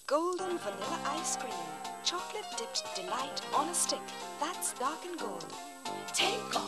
Golden vanilla ice cream. Chocolate dipped delight on a stick. That's dark and gold. Take